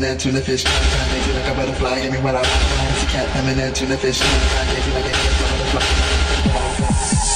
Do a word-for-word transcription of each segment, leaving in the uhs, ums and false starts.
feminine, tuna fish, trying to make you like a butterfly. Give me what I want. It's a cat, feminine, tuna fish, trying to make you like a butterfly.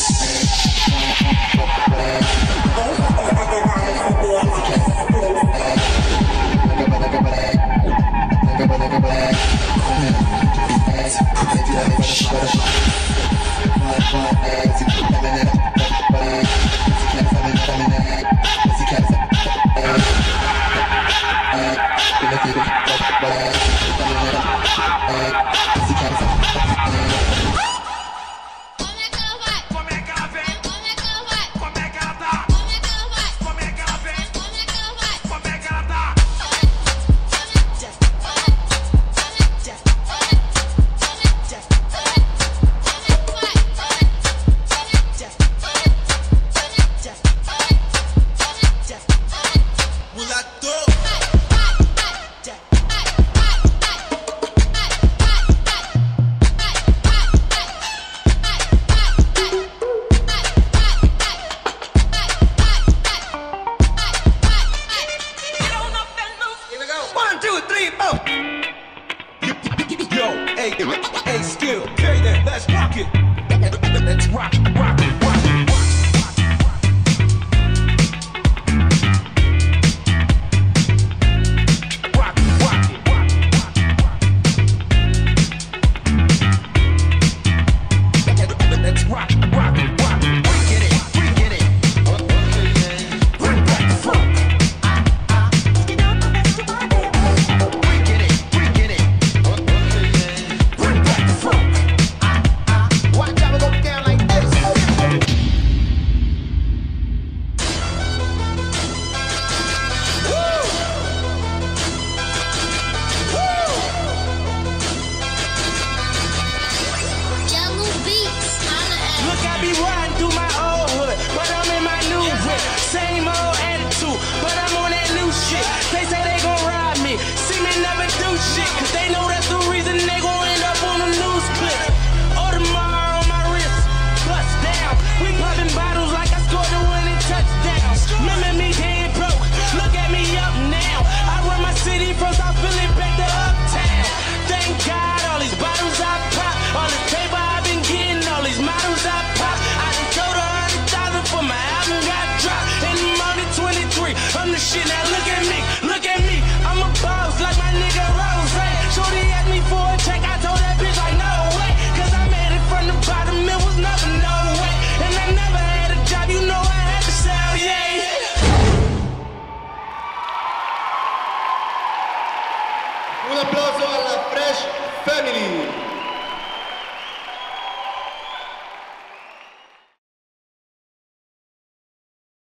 Hey, skill, carry that, let's rock it. Let's rock, rock it, rock it. Rock it, rock it, rock it. Let's rock, rock it, rock it. We get it, we get it. Bring back the funk. I be riding through my old hood, but I'm in my new whip. Same old attitude, but I'm on that new shit. They say they gon' ride me, see me never do shit, cause they know that's the reason they gon' end up on the news clip. Audemars on my wrist, bust down. We popping bottles like I scored the winning touchdown. Remember me dead broke, look at me up now. I run my city from South Philly back to Uptown. Thank God all these bottles I pop, all this paper I've been getting, all these models I pop. I'm the shit, now look at me, look at me. I'm a boss like my nigga Rose. Shorty asked me for a check, I told that bitch like no way. Cause I made it from the bottom, it was never no way. And I never had a job, you know I had to sell, yeah. Un applauso alla Fresh Family.